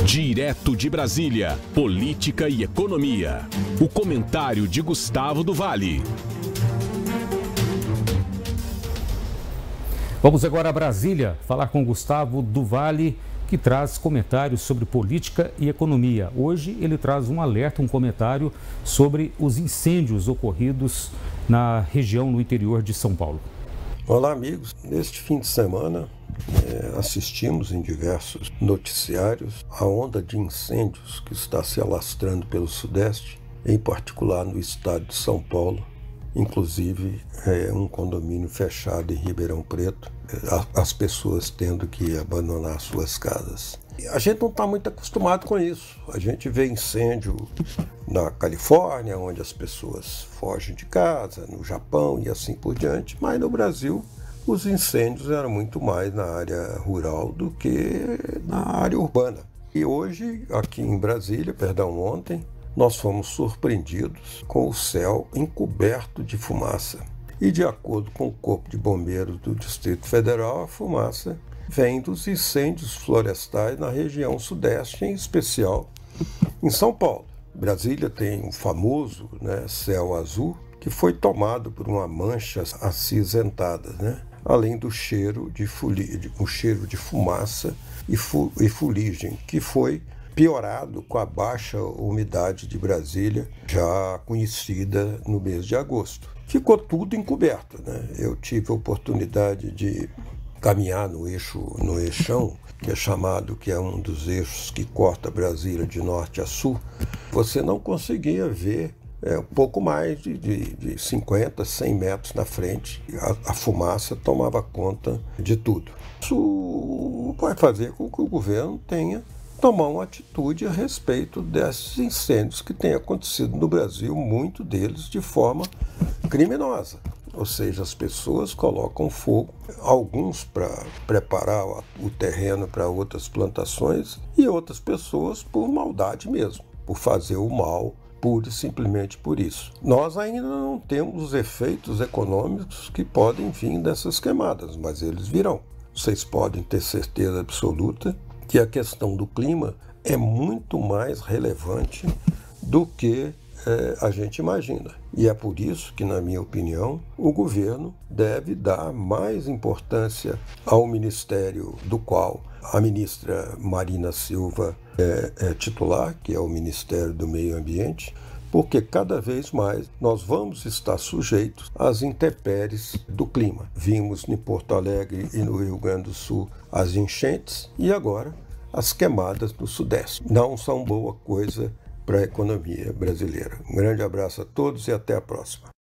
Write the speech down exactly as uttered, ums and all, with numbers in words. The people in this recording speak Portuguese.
Direto de Brasília, política e economia. O comentário de Gustavo do Vale. Vamos agora a Brasília falar com Gustavo do Vale, que traz comentários sobre política e economia. Hoje ele traz um alerta, um comentário sobre os incêndios ocorridos na região no interior de São Paulo. Olá, amigos. Neste fim de semana, é, assistimos em diversos noticiários a onda de incêndios que está se alastrando pelo Sudeste, em particular no estado de São Paulo, inclusive é, um condomínio fechado em Ribeirão Preto, é, as pessoas tendo que abandonar suas casas. A gente não está muito acostumado com isso. A gente vê incêndio na Califórnia, onde as pessoas fogem de casa, no Japão e assim por diante, mas no Brasil os incêndios eram muito mais na área rural do que na área urbana. E hoje, aqui em Brasília, perdão, ontem, nós fomos surpreendidos com o céu encoberto de fumaça. E de acordo com o Corpo de Bombeiros do Distrito Federal, a fumaça vem dos incêndios florestais na região sudeste, em especial em São Paulo. Brasília tem um famoso, né, céu azul, que foi tomado por uma mancha acinzentada, né? Além do cheiro de, fuli, um cheiro de fumaça e, fu, e fuligem, que foi piorado com a baixa umidade de Brasília, já conhecida no mês de agosto. Ficou tudo encoberto, né? Eu tive a oportunidade de caminhar no eixo, no eixão, que é chamado, que é um dos eixos que corta Brasília de norte a sul. Você não conseguia ver é, um pouco mais de, de, de cinquenta, cem metros na frente. A, a fumaça tomava conta de tudo. Isso vai fazer com que o governo tenha tomar uma atitude a respeito desses incêndios que têm acontecido no Brasil, muito deles de forma criminosa. Ou seja, as pessoas colocam fogo, alguns para preparar o terreno para outras plantações e outras pessoas por maldade mesmo, por fazer o mal, pura e simplesmente por isso. Nós ainda não temos os efeitos econômicos que podem vir dessas queimadas, mas eles virão. Vocês podem ter certeza absoluta que a questão do clima é muito mais relevante do que é, a gente imagina. E é por isso que, na minha opinião, o governo deve dar mais importância ao ministério do qual a ministra Marina Silva é, é titular, que é o Ministério do Meio Ambiente, porque cada vez mais nós vamos estar sujeitos às intempéries do clima. Vimos em Porto Alegre e no Rio Grande do Sul as enchentes e agora as queimadas no Sudeste. Não são boa coisa para a economia brasileira. Um grande abraço a todos e até a próxima.